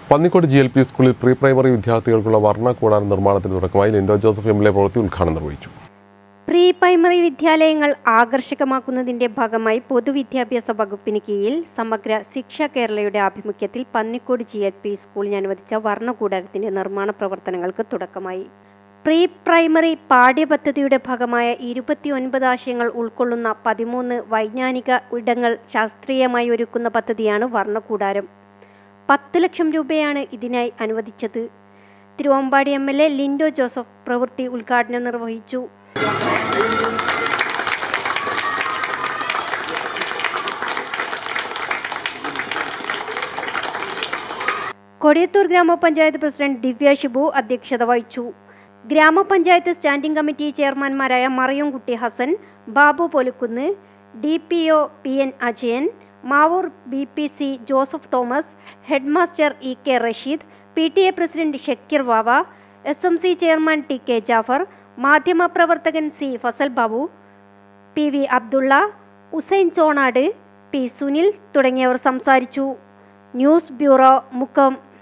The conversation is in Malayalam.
പന്നിക്കോട് GLP സ്കൂളിൽ പ്രീ പ്രൈമറി വിദ്യാർത്ഥികൾക്കുള്ള വർണ്ണ കൂടാര നിർമ്മാണത്തിന് തുടക്കമായി ലിൻഡോ ജോസഫ് MLA പ്രവൃത്തി ഉദ്ഘാടനം നിർവഹിച്ചു. പ്രീ പ്രൈമറി വിദ്യാലയങ്ങൾ ആകർഷകമാക്കുന്നതിന്റെ ഭാഗമായി പൊതുവിദ്യാഭ്യാസ വകുപ്പിന് കീഴിൽ സമഗ്ര ശിക്ഷ കേരളയുടെ ആഭിമുഖ്യത്തിൽ പന്നിക്കോട് GLP സ്കൂളിന് അനുവദിച്ച വർണ്ണകൂടാരത്തിന്റെ നിർമ്മാണ പ്രവർത്തനങ്ങൾക്ക് തുടക്കമായി. പ്രീ പ്രൈമറി പാഠ്യപദ്ധതിയുടെ ഭാഗമായ 29 ആശയങ്ങൾ ഉൾക്കൊള്ളുന്ന 13 വൈജ്ഞാനിക ഇടങ്ങൾ ശാസ്ത്രീയമായി ഒരുക്കുന്ന പദ്ധതിയാണ് വർണ്ണകൂടാരം. 10 ലക്ഷം രൂപയാണ് ഇതിനായി അനുവദിച്ചത്. തിരുവമ്പാടി MLA ലിൻഡോ ജോസഫ് പ്രവൃത്തി ഉദ്ഘാടനം നിർവഹിച്ചു. കൊടിയത്തൂർ ഗ്രാമപഞ്ചായത്ത് പ്രസിഡന്റ് ദിവ്യ ഷിബു അധ്യക്ഷത വഹിച്ചു. ഗ്രാമപഞ്ചായത്ത് സ്റ്റാൻഡിംഗ് കമ്മിറ്റി ചെയർമാൻമാരായ Mariyamkutty Hasan, Babu Polukkunnu, DPO PN Ajayan, Mavoor BPC Joseph Thomas, headmaster EK Rasheed, PTA president Shakeer Vava, SMC chairman TK Jafar, മാധ്യമപ്രവർത്തകൻ C Fasal Babu, PV Abdulla, Usain Chonad, P Sunil തുടങ്ങിയവർ സംസാരിച്ചു. News bureau, Mukkam.